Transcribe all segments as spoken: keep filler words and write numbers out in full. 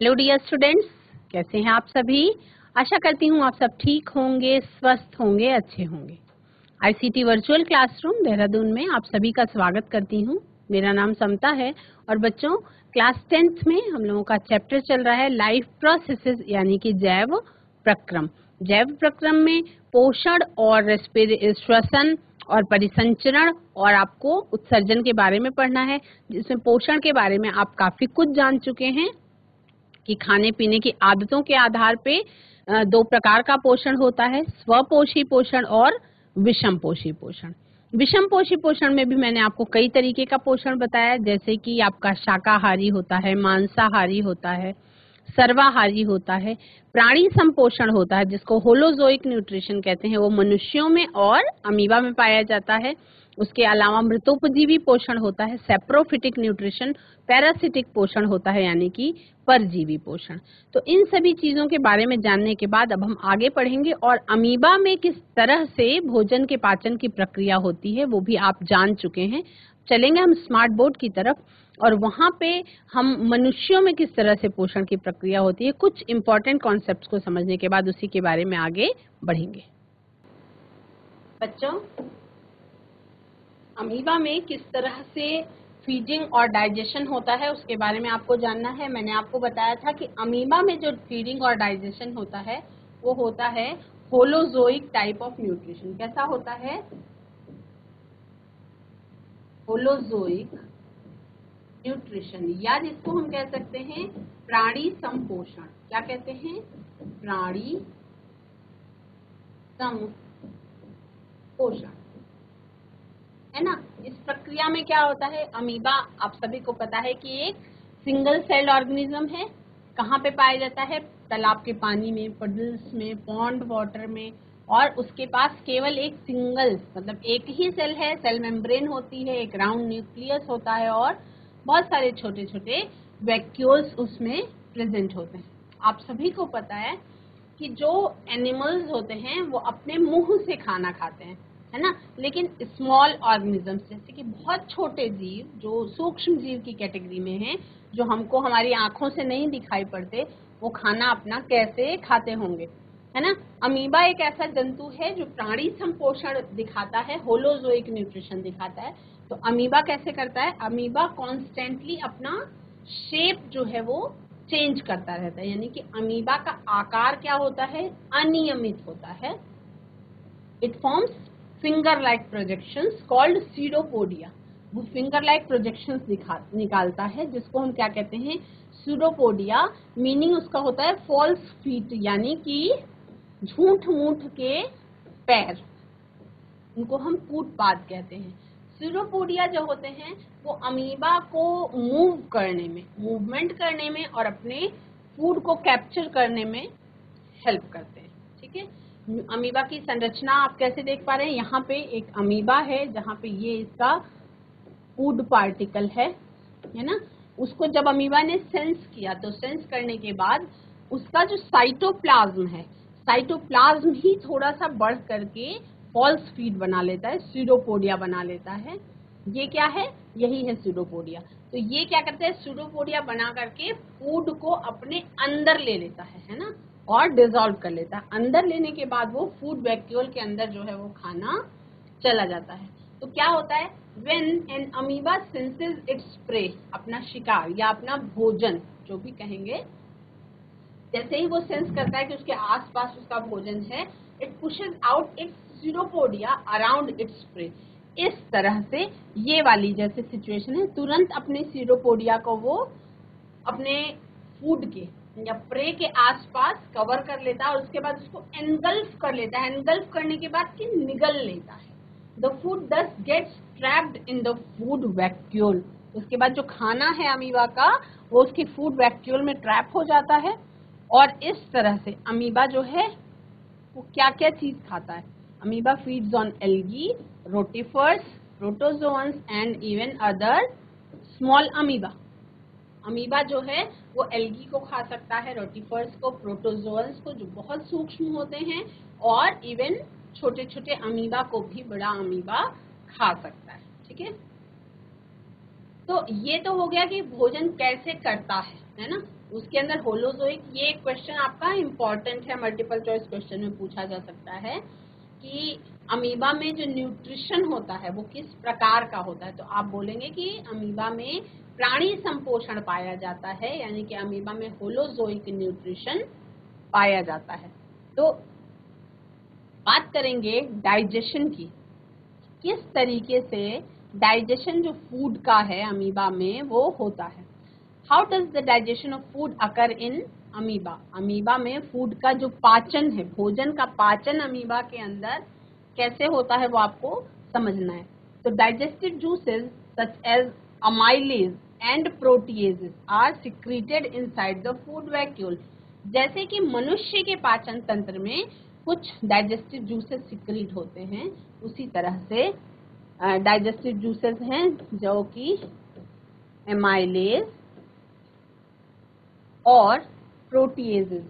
Hello dear students, कैसे हैं आप सभी। आशा करती हूँ आप सब ठीक होंगे, स्वस्थ होंगे, अच्छे होंगे। आईसीटी वर्चुअल क्लासरूम देहरादून में आप सभी का स्वागत करती हूँ। मेरा नाम समता है और बच्चों क्लास टेंथ में हम लोगों का चैप्टर चल रहा है लाइफ प्रोसेसेस यानी कि जैव प्रक्रम। जैव प्रक्रम में पोषण और श्वसन और परिसंचरण और आपको उत्सर्जन के बारे में पढ़ना है, जिसमें पोषण के बारे में आप काफी कुछ जान चुके हैं कि खाने पीने की आदतों के आधार पे दो प्रकार का पोषण होता है, स्वपोषी पोषण और विषम पोषी पोषण। विषम पोषी पोषण में भी मैंने आपको कई तरीके का पोषण बताया, जैसे कि आपका शाकाहारी होता है, मांसाहारी होता है, सर्वाहारी होता है, प्राणी संपोषण होता है जिसको होलोजोइक न्यूट्रिशन कहते हैं, वो मनुष्यों में और अमीबा में पाया जाता है। उसके अलावा मृतोपजीवी पोषण होता है, सेप्रोफिटिक न्यूट्रिशन, पैरासिटिक पोषण होता है यानी कि परजीवी पोषण। तो इन सभी चीजों के बारे में जानने के बाद अब हम आगे पढ़ेंगे और अमीबा में किस तरह से भोजन के पाचन की प्रक्रिया होती है वो भी आप जान चुके हैं। चलेंगे हम स्मार्ट बोर्ड की तरफ और वहां पे हम मनुष्यों में किस तरह से पोषण की प्रक्रिया होती है, कुछ इंपॉर्टेंट कॉन्सेप्ट्स को समझने के बाद उसी के बारे में आगे बढ़ेंगे। बच्चों, अमीबा में किस तरह से फीडिंग और डाइजेशन होता है उसके बारे में आपको जानना है। मैंने आपको बताया था कि अमीबा में जो फीडिंग और डाइजेशन होता है वो होता है होलोजोइक टाइप ऑफ न्यूट्रिशन। कैसा होता है? होलोजोइक न्यूट्रिशन, या जिसको हम कह सकते हैं प्राणी संपोषण। क्या कहते हैं? प्राणी संपोषण, है ना। इस प्रक्रिया में क्या होता है, अमीबा आप सभी को पता है कि एक सिंगल सेल्ड ऑर्गेनिज्म है। कहाँ पे पाया जाता है? तालाब के पानी में, पडल्स में, पॉन्ड वाटर में, और उसके पास केवल एक सिंगल मतलब एक ही सेल है, सेल मेम्ब्रेन होती है, एक राउंड न्यूक्लियस होता है और बहुत सारे छोटे छोटे वैक्यूल्स उसमें प्रेजेंट होते हैं। आप सभी को पता है कि जो एनिमल्स होते हैं वो अपने मुंह से खाना खाते हैं, है ना, लेकिन स्मॉल ऑर्गेनिजम्स जैसे कि बहुत छोटे जीव जो सूक्ष्म जीव की कैटेगरी में हैं, जो हमको हमारी आंखों से नहीं दिखाई पड़ते, वो खाना अपना कैसे खाते होंगे, है ना। अमीबा एक ऐसा जंतु है जो प्राणी संपोषण दिखाता है, होलोजोइक न्यूट्रिशन दिखाता है। तो अमीबा कैसे करता है? अमीबा कॉन्स्टेंटली अपना शेप जो है वो चेंज करता रहता है, यानी कि अमीबा का आकार क्या होता है? अनियमित होता है। It forms finger like projections called pseudopodia. वो फिंगर लाइक प्रोजेक्शंस दिखा निकालता है जिसको हम क्या कहते हैं? सीडोपोडिया। मीनिंग उसका होता है फॉल्स फीट, यानी कि झूठ मूठ के पैर, उनको हम कूटपाद कहते हैं। सीडोपोडिया जो होते हैं वो अमीबा को मूव करने में, मूवमेंट करने में और अपने फूड को कैप्चर करने में हेल्प करते हैं। ठीक है, अमीबा की संरचना आप कैसे देख पा रहे हैं? यहाँ पे एक अमीबा है जहाँ पे ये इसका फूड पार्टिकल है, है ना। उसको जब अमीबा ने सेंस किया तो सेंस करने के बाद उसका जो साइटोप्लाज्म है, साइटोप्लाज्म ही थोड़ा सा बढ़ करके फॉल्स फीड बना लेता है, सीडोपोडिया बना लेता है। ये क्या है? यही है सीडोपोडिया। तो ये क्या करता है? सीडोपोडिया बना करके फूड को अपने अंदर ले लेता है, है ना, और डिसॉल्व कर लेता है। अंदर लेने के बाद वो फूड वैक्यूल के अंदर जो है वो खाना चला जाता है। तो क्या होता है? When an amoeba senses its prey, अपना शिकार या अपना भोजन जो भी कहेंगे, जैसे ही वो सेंस करता है कि उसके आसपास उसका भोजन है, it pushes out its pseudopodia around its prey. इस तरह से ये वाली जैसे सिचुएशन है, तुरंत अपने सीडोपोडिया को वो अपने फूड के या प्रे के आसपास कवर कर लेता है और उसके बाद उसको एनगल्फ कर लेता है। एनगल्फ करने के बाद कि निगल लेता है। The food thus gets trapped in the food vacuole. उसके बाद जो खाना है अमीबा का वो उसकी फूड वैक्यूल में ट्रैप हो जाता है। और इस तरह से अमीबा जो है वो क्या क्या चीज खाता है? Amoeba feeds on algae, rotifers, protozoans and even other small amoeba. Amoeba जो है वो एल्गी को खा सकता है, रोटिफर्स को, प्रोटोजोअन्स को जो बहुत सूक्ष्म होते हैं, और इवन छोटे छोटे अमीबा को भी बड़ा अमीबा खा सकता है। ठीक है, तो ये तो हो गया कि भोजन कैसे करता है, है ना। उसके अंदर होलोजोइक, ये क्वेश्चन आपका इम्पोर्टेंट है, मल्टीपल चॉइस क्वेश्चन में पूछा जा सकता है कि अमीबा में जो न्यूट्रिशन होता है वो किस प्रकार का होता है। तो आप बोलेंगे कि अमीबा में प्राणी संपोषण पाया जाता है, यानी कि अमीबा में होलोजोइक न्यूट्रिशन पाया जाता है। तो बात करेंगे डाइजेशन की, किस तरीके से डाइजेशन जो फूड का है अमीबा में वो होता है। How does the digestion of food occur in amoeba. Amoeba में फूड का जो पाचन है, भोजन का पाचन अमीबा के अंदर कैसे होता है वो आपको समझना है। तो digestive juices such as amylase and proteases are secreted inside the food vacuole. जैसे कि मनुष्य के पाचन तंत्र में कुछ डाइजेस्टिव जूसेस सिक्रीट होते हैं, उसी तरह से डाइजेस्टिव जूसेस हैं जो कि एमाइलेज और प्रोटीएजेस।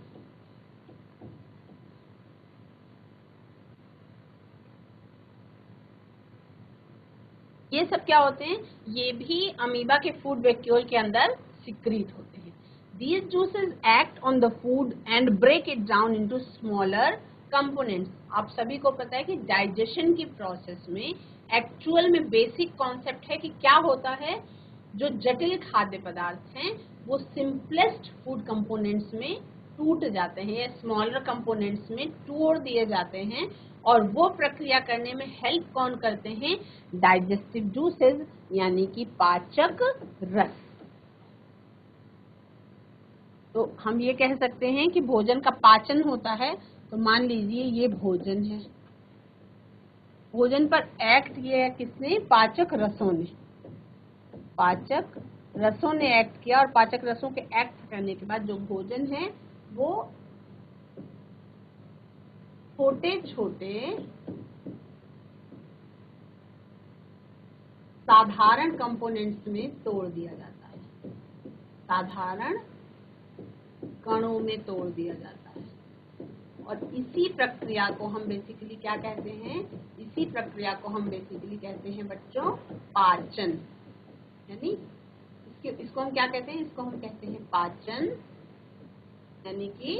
ये सब क्या होते हैं, ये भी अमीबा के फूड वैक्यूल के अंदर सिक्रीट होते हैं। These juices act on the food and break it down into smaller components। आप सभी को पता है कि डाइजेशन की प्रोसेस में एक्चुअल में बेसिक कॉन्सेप्ट है कि क्या होता है, जो जटिल खाद्य पदार्थ हैं वो सिंपलेस्ट फूड कंपोनेंट्स में टूट जाते हैं या स्मॉलर कंपोनेंट्स में तोड़ दिए जाते हैं, और वो प्रक्रिया करने में हेल्प कौन करते हैं, डाइजेस्टिव जूसेस यानी कि पाचक रस। तो हम ये कह सकते हैं कि भोजन का पाचन होता है। तो मान लीजिए ये भोजन है, भोजन पर एक्ट किया है किसने, पाचक रसों ने। पाचक रसों ने एक्ट किया, और पाचक रसों के एक्ट करने के बाद जो भोजन है वो छोटे छोटे साधारण कंपोनेंट्स में तोड़ दिया जाता है, साधारण कणों में तोड़ दिया जाता है। और इसी प्रक्रिया को हम बेसिकली क्या कहते हैं, इसी प्रक्रिया को हम बेसिकली कहते हैं बच्चों पाचन। यानी इसके इसको हम क्या कहते हैं, इसको हम कहते हैं पाचन, यानी कि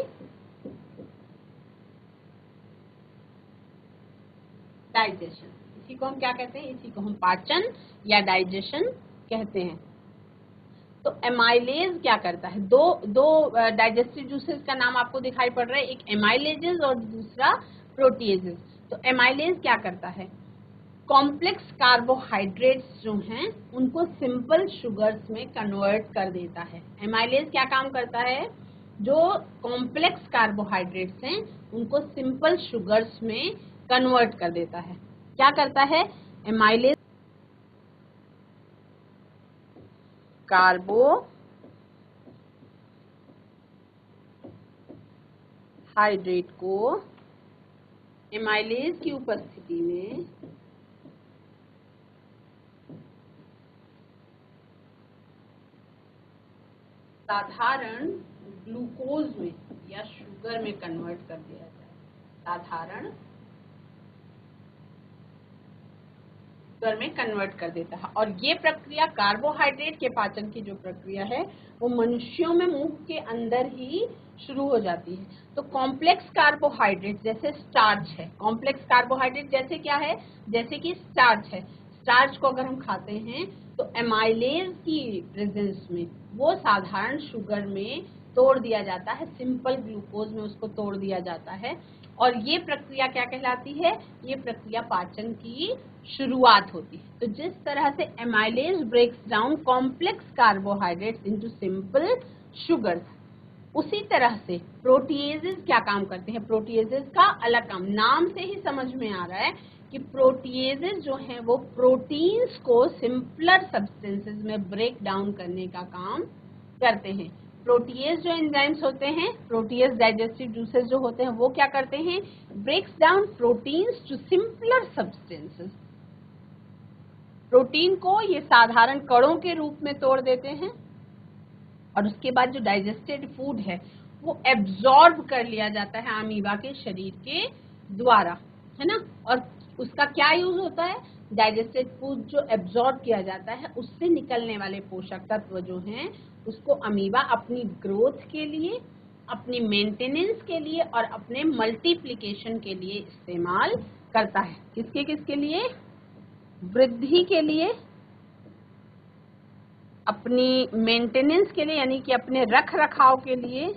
डाइजेशन। इसी को हम क्या कहते हैं, इसी को हम पाचन या डाइजेशन कहते हैं। तो एमाइलेज क्या करता है, दो दो डाइजेस्टिव जूसेस का नाम आपको दिखाई पड़ रहा है, एक एमाइलेजेस और दूसरा प्रोटीएजेस। तो एमाइलेज क्या करता है, कॉम्प्लेक्स कार्बोहाइड्रेट्स जो हैं उनको सिंपल शुगर्स में कन्वर्ट कर देता है। एमाइलेज क्या काम करता है, जो कॉम्प्लेक्स कार्बोहाइड्रेट्स हैं उनको सिंपल शुगर्स में कन्वर्ट कर देता है। क्या करता है एमाइलेज, कार्बोहाइड्रेट को एमाइलेज की उपस्थिति में साधारण ग्लूकोज में या शुगर में कन्वर्ट कर दिया जाए, साधारण शुगर में कन्वर्ट कर देता है। और ये प्रक्रिया कार्बोहाइड्रेट के पाचन की जो प्रक्रिया है वो मनुष्यों में मुंह के अंदर ही शुरू हो जाती है। तो कॉम्प्लेक्स कार्बोहाइड्रेट जैसे स्टार्च है, कॉम्प्लेक्स कार्बोहाइड्रेट जैसे क्या है, जैसे कि स्टार्च है। स्टार्च को अगर हम खाते हैं तो एमाइलेज की प्रेजेंस में वो साधारण शुगर में तोड़ दिया जाता है, सिंपल ग्लूकोज में उसको तोड़ दिया जाता है। और ये प्रक्रिया क्या कहलाती है, ये प्रक्रिया पाचन की शुरुआत होती है। तो जिस तरह से amylase breaks down complex carbohydrates into simple sugars, उसी तरह से प्रोटीएजेस क्या काम करते हैं। प्रोटीएजेस का अलग काम, नाम से ही समझ में आ रहा है कि प्रोटीएजेस जो हैं वो प्रोटीन्स को सिंपलर सब्सटेंसेस में ब्रेक डाउन करने का काम करते हैं। प्रोटीएज जो एंजाइम्स होते हैं, प्रोटीएज डाइजेस्टिव जूसेस जो होते हैं वो क्या करते हैं, breaks down proteins to simpler substances. Protein को ये साधारण कणों के रूप में तोड़ देते हैं, और उसके बाद जो डाइजेस्टेड फूड है वो एब्जॉर्ब कर लिया जाता है अमीबा के शरीर के द्वारा, है ना। और उसका क्या यूज होता है, डाइजेस्टेड फूड जो एब्जॉर्ब किया जाता है उससे निकलने वाले पोषक तत्व जो हैं उसको अमीबा अपनी ग्रोथ के लिए, अपनी मेंटेनेंस के लिए और अपने मल्टीप्लिकेशन के लिए इस्तेमाल करता है। किसके किसके लिए? वृद्धि के लिए, अपनी मेंटेनेंस के लिए यानी कि अपने रख रखाव के लिए,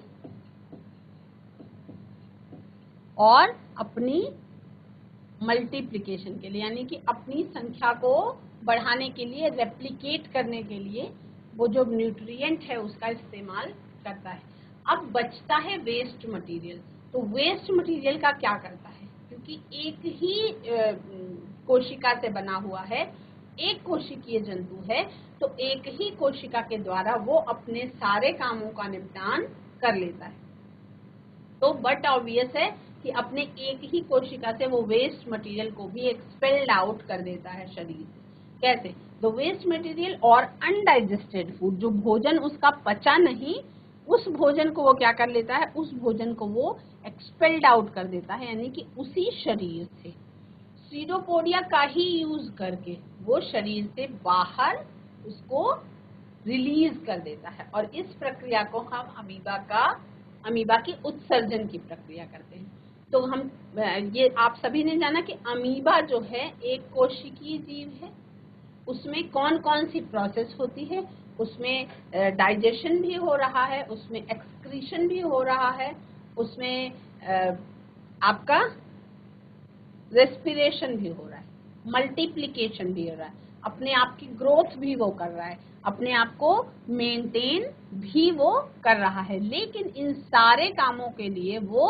और अपनी मल्टीप्लिकेशन के लिए यानी कि अपनी संख्या को बढ़ाने के लिए, रेप्लिकेट करने के लिए वो जो न्यूट्रिएंट है उसका इस्तेमाल करता है। अब बचता है वेस्ट मटेरियल। तो वेस्ट मटेरियल का क्या करता है? क्योंकि एक ही कोशिका से बना हुआ है, एक कोशिकीय जंतु है, तो एक ही कोशिका के द्वारा वो अपने सारे कामों का निपटान कर लेता है। तो बट ऑब्वियस है कि अपने एक ही कोशिका से वो वेस्ट मटेरियल को भी एक्सपेल्ड आउट कर देता है शरीर से। कैसे? द वेस्ट मटेरियल और अनडाइजेस्टेड फूड, जो भोजन उसका पचा नहीं, उस भोजन को वो क्या कर लेता है? उस भोजन को वो एक्सपेल्ड आउट कर देता है, यानी कि उसी शरीर से सीडोपोडिया का ही यूज करके वो शरीर से बाहर उसको रिलीज कर देता है। और इस प्रक्रिया को हम अमीबा का अमीबा की उत्सर्जन की प्रक्रिया करते हैं। तो हम ये आप सभी ने जाना कि अमीबा जो है एक कोशिकीय जीव है। उसमें कौन कौन सी प्रोसेस होती है? उसमें डाइजेशन भी हो रहा है, उसमें एक्सक्रीशन भी हो रहा है, उसमें आपका रेस्पिरेशन भी हो रहा है, मल्टीप्लिकेशन भी हो रहा है, अपने आप की ग्रोथ भी वो कर रहा है, अपने आप को मेंटेन भी वो कर रहा है। लेकिन इन सारे कामों के लिए वो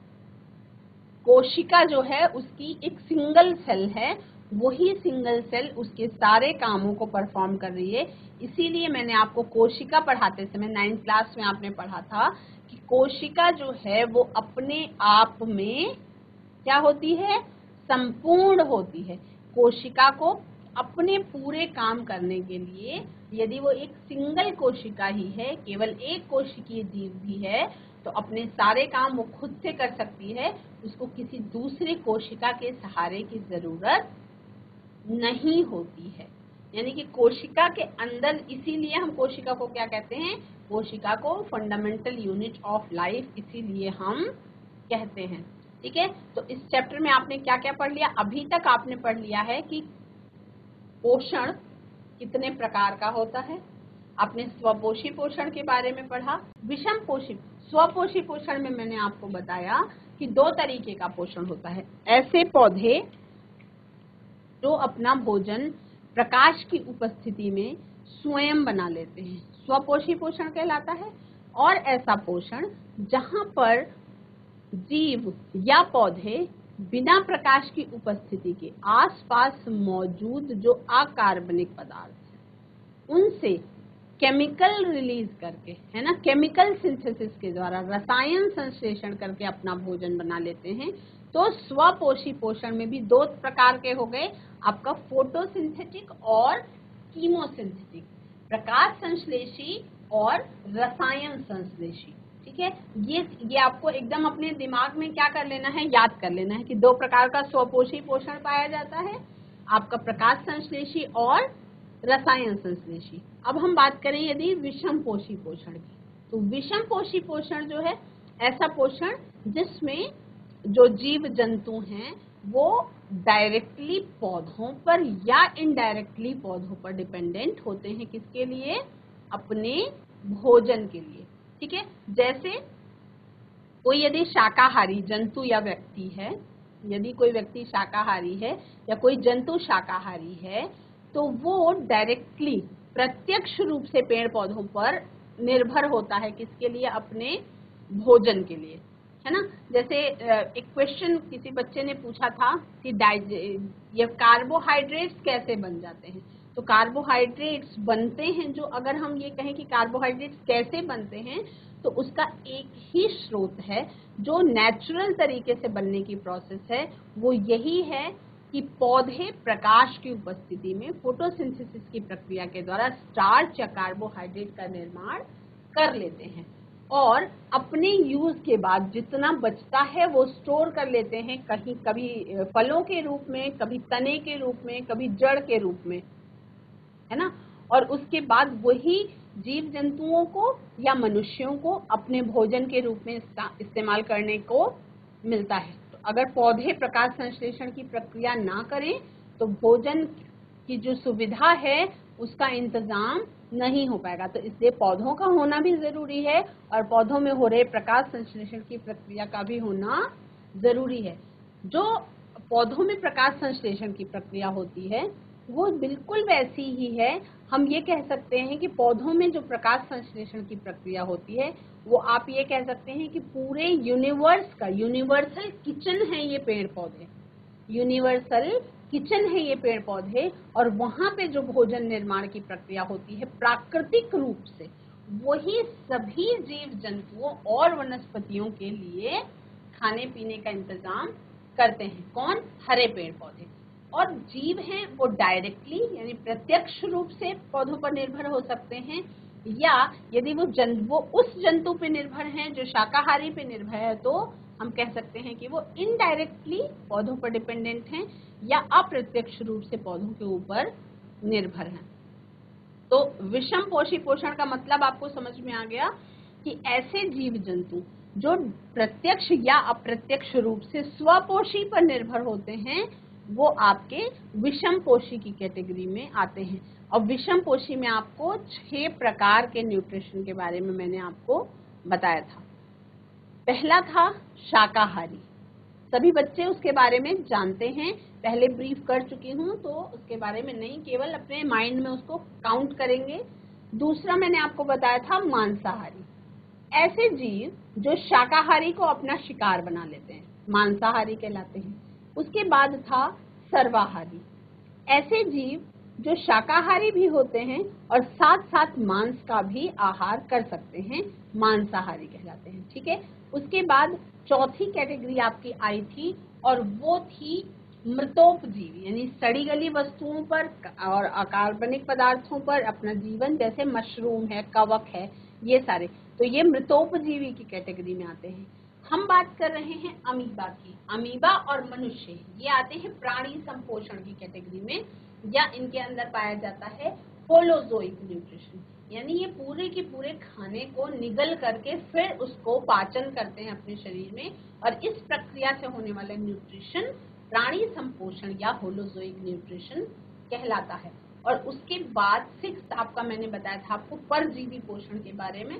कोशिका जो है उसकी एक सिंगल सेल है, वही सिंगल सेल उसके सारे कामों को परफॉर्म कर रही है। इसीलिए मैंने आपको कोशिका पढ़ाते समय नाइन्थ क्लास में आपने पढ़ा था कि कोशिका जो है वो अपने आप में क्या होती है? संपूर्ण होती है। कोशिका को अपने पूरे काम करने के लिए, यदि वो एक सिंगल कोशिका ही है, केवल एक कोशिकीय जीव भी है, तो अपने सारे काम वो खुद से कर सकती है, उसको किसी दूसरे कोशिका के सहारे की जरूरत नहीं होती है। यानी कि कोशिका के अंदर, इसीलिए हम कोशिका को क्या कहते हैं? कोशिका को फंडामेंटल यूनिट ऑफ लाइफ इसीलिए हम कहते हैं। ठीक है, तो इस चैप्टर में आपने क्या क्या पढ़ लिया? अभी तक आपने पढ़ लिया है कि पोषण कितने प्रकार का होता है। आपने स्वपोषी पोषण के बारे में पढ़ा। विषम पोषी स्वपोषी पोषण में मैंने आपको बताया कि दो तरीके का पोषण होता है। ऐसे पौधे जो अपना भोजन प्रकाश की उपस्थिति में स्वयं बना लेते हैं, स्वपोषी पोषण कहलाता है। और ऐसा पोषण जहां पर जीव या पौधे बिना प्रकाश की उपस्थिति के आसपास मौजूद जो अकार्बनिक पदार्थ हैं उनसे केमिकल रिलीज करके, है ना, केमिकल सिंथेसिस के द्वारा रसायन संश्लेषण करके अपना भोजन बना लेते हैं। तो स्वपोषी पोषण में भी दो प्रकार के हो गए, आपका फोटोसिंथेटिक और कीमोसिंथेटिक, प्रकाश संश्लेषी और रसायन संश्लेषी। ठीक है, ये ये आपको एकदम अपने दिमाग में क्या कर लेना है? याद कर लेना है कि दो प्रकार का स्वपोषी पोषण पाया जाता है, आपका प्रकाश संश्लेषी और रसायन संश्लेषी। अब हम बात करें यदि विषम पोषी पोषण की, तो विषम पोषी पोषण जो है ऐसा पोषण जिसमें जो जीव जंतु हैं वो डायरेक्टली पौधों पर या इनडायरेक्टली पौधों पर डिपेंडेंट होते हैं। किसके लिए? अपने भोजन के लिए। ठीक है, जैसे कोई यदि शाकाहारी जंतु या व्यक्ति है, यदि कोई व्यक्ति शाकाहारी है या कोई जंतु शाकाहारी है, तो वो डायरेक्टली प्रत्यक्ष रूप से पेड़ पौधों पर निर्भर होता है। किसके लिए? अपने भोजन के लिए, है ना। जैसे एक क्वेश्चन किसी बच्चे ने पूछा था कि ये कार्बोहाइड्रेट्स कैसे बन जाते हैं। तो कार्बोहाइड्रेट्स बनते हैं, जो अगर हम ये कहें कि कार्बोहाइड्रेट्स कैसे बनते हैं, तो उसका एक ही स्रोत है जो नेचुरल तरीके से बनने की प्रोसेस है, वो यही है कि पौधे प्रकाश की उपस्थिति में फोटोसिंथेसिस की प्रक्रिया के द्वारा स्टार्च या कार्बोहाइड्रेट का निर्माण कर लेते हैं। और अपने यूज के बाद जितना बचता है वो स्टोर कर लेते हैं, कहीं कभी फलों के रूप में, कभी तने के रूप में, कभी जड़ के रूप में, है ना। और उसके बाद वही जीव जंतुओं को या मनुष्यों को अपने भोजन के रूप में इस्तेमाल करने को मिलता है। तो अगर पौधे प्रकाश संश्लेषण की प्रक्रिया ना करें तो भोजन की जो सुविधा है उसका इंतजाम नहीं हो पाएगा। तो इसलिए पौधों का होना भी जरूरी है और पौधों में हो रहे प्रकाश संश्लेषण की प्रक्रिया का भी होना जरूरी है। जो पौधों में प्रकाश संश्लेषण की प्रक्रिया होती है वो बिल्कुल वैसी ही है। हम ये कह सकते हैं कि पौधों में जो प्रकाश संश्लेषण की प्रक्रिया होती है वो आप ये कह सकते हैं कि पूरे यूनिवर्स का यूनिवर्सल किचन है ये पेड़ पौधे, यूनिवर्सल किचन है ये पेड़ पौधे। और वहां पे जो भोजन निर्माण की प्रक्रिया होती है प्राकृतिक रूप से, वही सभी जीव जंतुओं और वनस्पतियों के लिए खाने पीने का इंतजाम करते हैं। कौन? हरे पेड़ पौधे। और जीव हैं वो डायरेक्टली यानी प्रत्यक्ष रूप से पौधों पर निर्भर हो सकते हैं, या यदि वो जंतु वो उस जंतु पे निर्भर हैं जो शाकाहारी पे निर्भर है तो हम कह सकते हैं कि वो इनडायरेक्टली पौधों पर डिपेंडेंट हैं या अप्रत्यक्ष रूप से पौधों के ऊपर निर्भर हैं। तो विषम पोषी पोषण का मतलब आपको समझ में आ गया कि ऐसे जीव जंतु जो प्रत्यक्ष या अप्रत्यक्ष रूप से स्वपोषी पर निर्भर होते हैं वो आपके विषम पोषी की कैटेगरी में आते हैं। और विषम पोषी में आपको छह प्रकार के न्यूट्रिशन के बारे में मैंने आपको बताया था। पहला था शाकाहारी, सभी बच्चे उसके बारे में जानते हैं, पहले ब्रीफ कर चुकी हूँ तो उसके बारे में नहीं, केवल अपने माइंड में उसको काउंट करेंगे। दूसरा मैंने आपको बताया था मांसाहारी, ऐसे जीव जो शाकाहारी को अपना शिकार बना लेते हैं मांसाहारी कहलाते हैं। उसके बाद था सर्वाहारी, ऐसे जीव जो शाकाहारी भी होते हैं और साथ साथ मांस का भी आहार कर सकते हैं, मांसाहारी कहलाते हैं। ठीक है। उसके बाद चौथी कैटेगरी आपकी आई थी और वो थी मृतोपजीवी, यानी सड़ी गली वस्तुओं पर और अकार्बनिक पदार्थों पर अपना जीवन, जैसे मशरूम है, कवक है, ये सारे, तो ये मृतोपजीवी की कैटेगरी में आते हैं। हम बात कर रहे हैं अमीबा की। अमीबा और मनुष्य ये आते हैं प्राणी संपोषण की कैटेगरी में, या इनके अंदर पाया जाता है होलोजोइक न्यूट्रिशन, यानी ये पूरे के पूरे खाने को निगल करके फिर उसको पाचन करते हैं अपने शरीर में, और इस प्रक्रिया से होने वाला न्यूट्रिशन प्राणी संपोषण या होलोजोइक न्यूट्रिशन कहलाता है। और उसके बाद सिक्स्थ आपका मैंने बताया था आपको परजीवी पोषण के बारे में।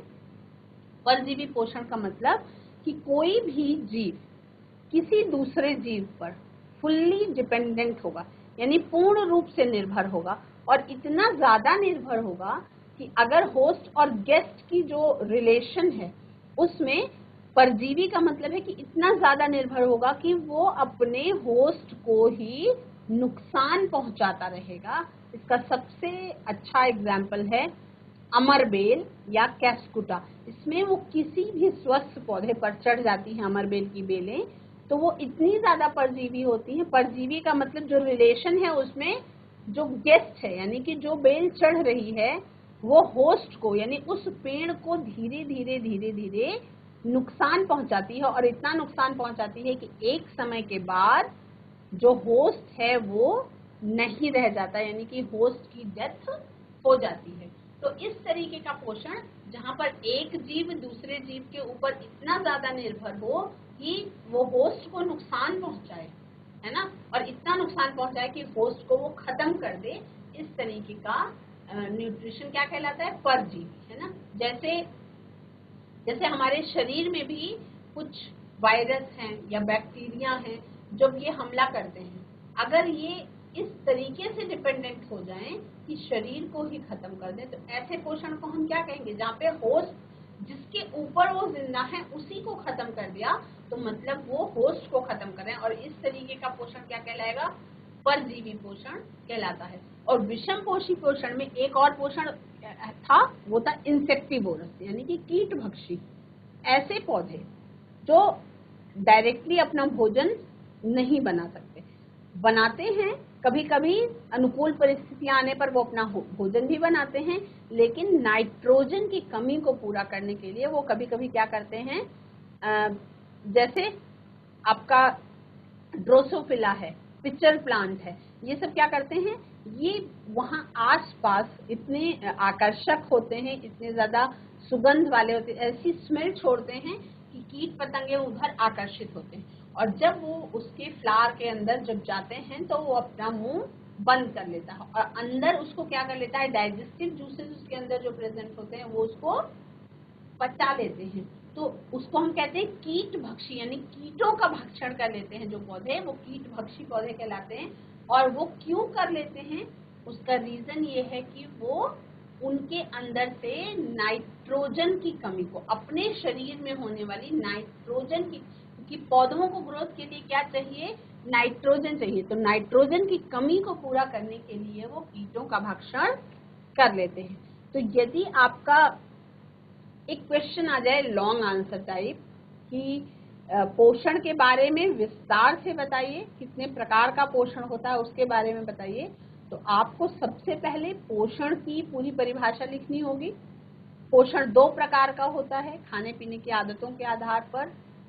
परजीवी पोषण का मतलब कि कोई भी जीव किसी दूसरे जीव पर फुल्ली डिपेंडेंट होगा, यानी पूर्ण रूप से निर्भर होगा, और इतना ज्यादा निर्भर होगा कि अगर होस्ट और गेस्ट की जो रिलेशन है उसमें परजीवी का मतलब है कि इतना ज्यादा निर्भर होगा कि वो अपने होस्ट को ही नुकसान पहुंचाता रहेगा। इसका सबसे अच्छा एग्जाम्पल है अमरबेल या कैस्कुटा। इसमें वो किसी भी स्वस्थ पौधे पर चढ़ जाती हैं अमरबेल की बेलें, तो वो इतनी ज्यादा परजीवी होती हैं। परजीवी का मतलब जो रिलेशन है उसमें जो गेस्ट है, यानी कि जो बेल चढ़ रही है, वो होस्ट को यानी उस पेड़ को धीरे धीरे धीरे धीरे नुकसान पहुंचाती है, और इतना नुकसान पहुंचाती है कि एक समय के बाद जो होस्ट है वो नहीं रह जाता, यानी कि होस्ट की डेथ हो जाती है। तो इस तरीके का पोषण जहाँ पर एक जीव दूसरे जीव के ऊपर इतना ज्यादा निर्भर हो कि वो होस्ट को नुकसान पहुंचाए, है ना, और इतना नुकसान पहुंचाए कि होस्ट को वो खत्म कर दे, इस तरीके का न्यूट्रिशन क्या कहलाता है? परजीवी, है ना। जैसे जैसे हमारे शरीर में भी कुछ वायरस हैं या बैक्टीरिया हैं, जब ये हमला करते हैं, अगर ये इस तरीके से डिपेंडेंट हो जाएं कि शरीर को ही खत्म कर दें, तो ऐसे पोषण को हम क्या कहेंगे? जहाँ पे होस्ट जिसके ऊपर वो जिंदा है उसी को खत्म कर दिया, तो मतलब वो होस्ट को खत्म करें, और इस तरीके का पोषण क्या कहलाएगा? परजीवी पोषण कहलाता है। और विषम पोषी पोषण में एक और पोषण था, वो था इंसेक्टिवोरस, यानी कि कीट भक्षी। ऐसे पौधे जो डायरेक्टली अपना भोजन नहीं बना सकते, बनाते हैं, कभी कभी अनुकूल परिस्थितियां आने पर वो अपना भोजन भी बनाते हैं, लेकिन नाइट्रोजन की कमी को पूरा करने के लिए वो कभी कभी क्या करते हैं, जैसे आपका ड्रोसोफिला है, पिचर प्लांट है, ये सब क्या करते हैं, ये वहां आसपास इतने आकर्षक होते हैं, इतने ज्यादा सुगंध वाले होते हैं, ऐसी स्मेल छोड़ते हैं कि कीट पतंगे उधर आकर्षित होते हैं, और जब वो उसके फ्लावर के अंदर जब जाते हैं तो वो अपना मुंह बंद कर लेता है और अंदर उसको क्या कर लेता है, डाइजेस्टिव जूसेस उसके अंदर जो प्रेजेंट होते हैं वो उसको पचा लेते हैं। तो उसको हम कहते हैं कीट भक्षी, यानी कीटों का भक्षण कर लेते हैं जो पौधे, वो कीट भक्षी पौधे कहलाते हैं। और वो क्यों कर लेते हैं, उसका रीजन ये है कि वो उनके अंदर से नाइट्रोजन की कमी को, अपने शरीर में होने वाली नाइट्रोजन की, क्योंकि पौधों को ग्रोथ के लिए क्या चाहिए, नाइट्रोजन चाहिए, तो नाइट्रोजन की कमी को पूरा करने के लिए वो कीटों का भक्षण कर लेते हैं। तो यदि आपका एक क्वेश्चन आ जाए लॉन्ग आंसर टाइप कि पोषण के बारे में विस्तार से बताइए, कितने प्रकार का पोषण होता है उसके बारे में बताइए, तो आपको सबसे पहले पोषण की पूरी परिभाषा लिखनी होगी। पोषण दो प्रकार का होता है, खाने पीने की आदतों के आधार पर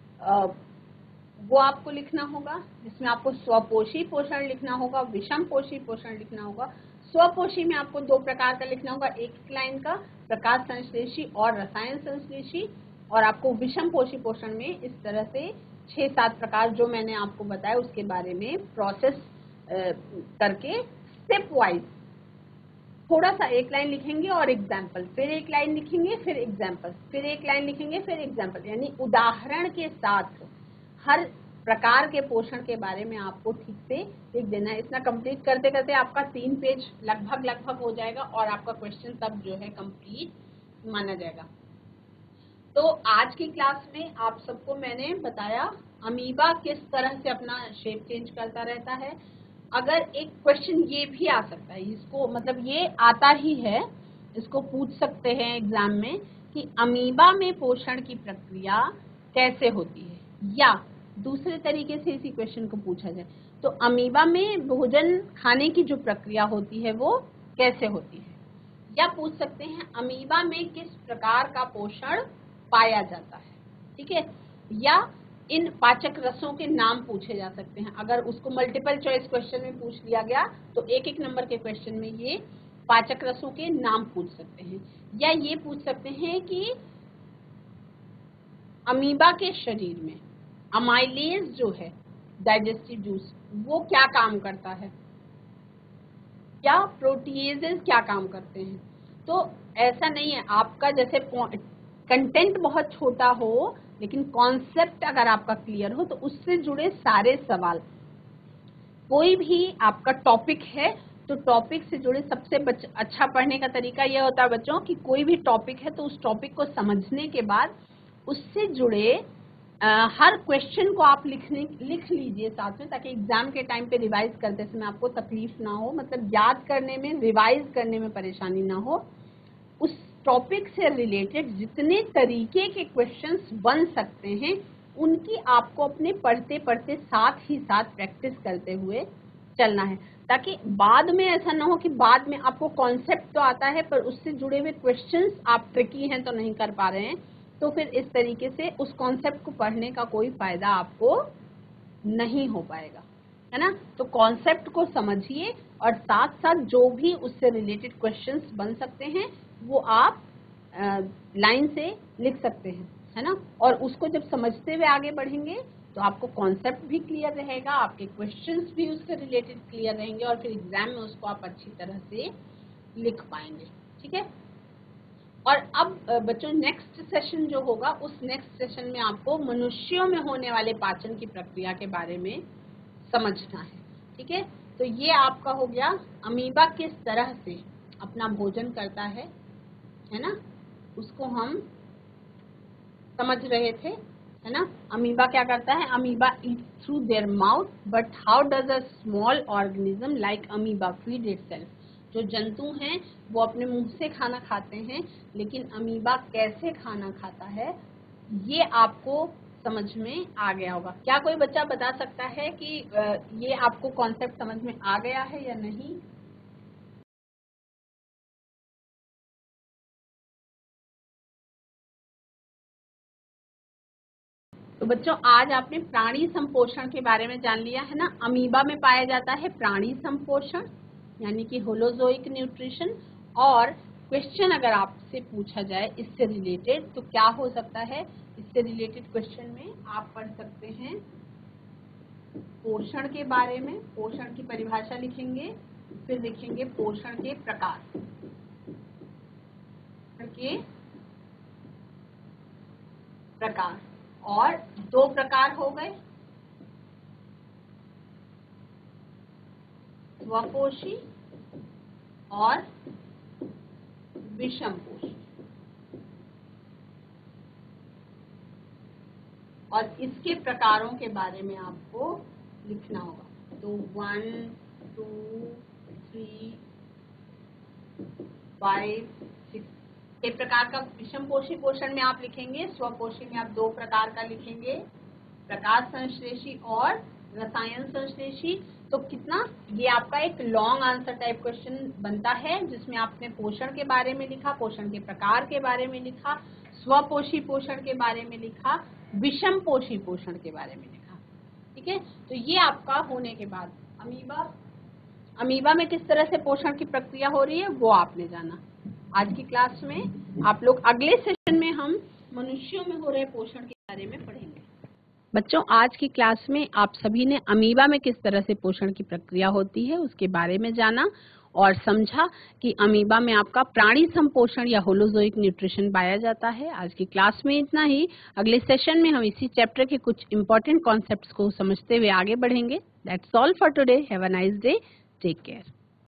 वो आपको लिखना होगा, जिसमें आपको स्वपोषी पोषण लिखना होगा, विषम पोषी पोषण लिखना होगा। स्वपोषी में आपको दो प्रकार का लिखना होगा, एक लाइन का प्रकाश संश्लेषी और रसायन संश्लेषी, और आपको विषम पोषी पोषण में इस तरह से छह सात प्रकार जो मैंने आपको बताया उसके बारे में प्रोसेस करके स्टेप वाइज थोड़ा सा एक लाइन लिखेंगे और एग्जाम्पल, फिर एक लाइन लिखेंगे, फिर एग्जाम्पल, फिर एक लाइन लिखेंगे, फिर एग्जाम्पल, यानी उदाहरण के साथ हर प्रकार के पोषण के बारे में आपको ठीक से लिख देना है। इतना कंप्लीट करते करते आपका तीन पेज लगभग लगभग हो जाएगा और आपका क्वेश्चन तब जो है कंप्लीट माना जाएगा। तो आज की क्लास में आप सबको मैंने बताया अमीबा किस तरह से अपना शेप चेंज करता रहता है। अगर एक क्वेश्चन ये भी आ सकता है, इसको मतलब ये आता ही है, इसको पूछ सकते हैं एग्जाम में कि अमीबा में पोषण की प्रक्रिया कैसे होती है, या दूसरे तरीके से इसी क्वेश्चन को पूछा जाए तो अमीबा में भोजन खाने की जो प्रक्रिया होती है वो कैसे होती है, या पूछ सकते हैं अमीबा में किस प्रकार का पोषण पाया जाता है। ठीक है, या इन पाचक रसों के नाम पूछे जा सकते हैं। अगर उसको मल्टीपल चॉइस क्वेश्चन में पूछ लिया गया तो एक एक नंबर के क्वेश्चन में ये पाचक रसों के नाम पूछ सकते हैं, या ये पूछ सकते हैं कि अमीबा के शरीर में अमाइलेज जो है डाइजेस्टिव जूस वो क्या काम करता है, क्या प्रोटीएजेस क्या काम करते हैं। तो ऐसा नहीं है आपका जैसे कंटेंट बहुत छोटा हो लेकिन कॉन्सेप्ट अगर आपका क्लियर हो तो उससे जुड़े सारे सवाल, कोई भी आपका टॉपिक है तो टॉपिक से जुड़े सबसे अच्छा पढ़ने का तरीका यह होता है बच्चों कि कोई भी टॉपिक है तो उस टॉपिक को समझने के बाद उससे जुड़े आ, हर क्वेश्चन को आप लिखने लिख लीजिए साथ में, ताकि एग्जाम के टाइम पे रिवाइज करते समय आपको तकलीफ ना हो, मतलब याद करने में रिवाइज करने में परेशानी ना हो। उस टॉपिक से रिलेटेड जितने तरीके के क्वेश्चंस बन सकते हैं उनकी आपको अपने पढ़ते पढ़ते साथ ही साथ प्रैक्टिस करते हुए चलना है, ताकि बाद में ऐसा ना हो कि बाद में आपको कॉन्सेप्ट तो आता है पर उससे जुड़े हुए क्वेश्चंस आप ट्रिकी हैं तो नहीं कर पा रहे हैं, तो फिर इस तरीके से उस कॉन्सेप्ट को पढ़ने का कोई फायदा आपको नहीं हो पाएगा, है ना। तो कॉन्सेप्ट को समझिए और साथ साथ जो भी उससे रिलेटेड क्वेश्चंस बन सकते हैं वो आप लाइन से लिख सकते हैं, है ना। और उसको जब समझते हुए आगे बढ़ेंगे तो आपको कॉन्सेप्ट भी क्लियर रहेगा, आपके क्वेश्चंस भी उससे रिलेटेड क्लियर रहेंगे और फिर एग्जाम में उसको आप अच्छी तरह से लिख पाएंगे। ठीक है, और अब बच्चों नेक्स्ट सेशन जो होगा उस नेक्स्ट सेशन में आपको मनुष्यों में होने वाले पाचन की प्रक्रिया के बारे में समझना है। ठीक है, तो ये आपका हो गया अमीबा किस तरह से अपना भोजन करता है, है ना, उसको हम समझ रहे थे, है ना। अमीबा क्या करता है, amoeba eat through their mouth, but how does a small organism like amoeba feed itself. जो जंतु हैं वो अपने मुंह से खाना खाते हैं, लेकिन अमीबा कैसे खाना खाता है ये आपको समझ में आ गया होगा। क्या कोई बच्चा बता सकता है कि ये आपको कॉन्सेप्ट समझ में आ गया है या नहीं? तो बच्चों आज आपने प्राणी संपोषण के बारे में जान लिया है ना। अमीबा में पाया जाता है प्राणी संपोषण यानी कि होलोजोइक न्यूट्रिशन। और क्वेश्चन अगर आपसे पूछा जाए इससे रिलेटेड तो क्या हो सकता है? इससे रिलेटेड क्वेश्चन में आप पढ़ सकते हैं पोषण के बारे में, पोषण की परिभाषा लिखेंगे, फिर लिखेंगे पोषण के प्रकार के प्रकार और दो प्रकार हो गए, स्वपोषी और विषमपोषी। और इसके प्रकारों के बारे में आपको लिखना होगा। तो one two three five six के प्रकार का विषमपोषी पोषण में आप लिखेंगे, स्वपोषी में आप दो प्रकार का लिखेंगे, प्रकाश संश्लेषी और रसायन संश्लेषी। तो कितना ये आपका एक लॉन्ग आंसर टाइप क्वेश्चन बनता है जिसमें आपने पोषण के बारे में लिखा, पोषण के प्रकार के बारे में लिखा, स्वपोषी पोषण के बारे में लिखा, विषमपोषी पोषण के बारे में लिखा। ठीक है, तो ये आपका होने के बाद अमीबा अमीबा में किस तरह से पोषण की प्रक्रिया हो रही है वो आपने जाना। आज की क्लास में आप लोग अगले सेशन में हम मनुष्यों में हो रहे पोषण के बारे में पढ़ेंगे। बच्चों आज की क्लास में आप सभी ने अमीबा में किस तरह से पोषण की प्रक्रिया होती है उसके बारे में जाना और समझा कि अमीबा में आपका प्राणी संपोषण या होलोजोइक न्यूट्रिशन पाया जाता है। आज की क्लास में इतना ही। अगले सेशन में हम इसी चैप्टर के कुछ इंपॉर्टेंट कॉन्सेप्ट्स को समझते हुए आगे बढ़ेंगे। That's all for today. Have a nice day. Take care.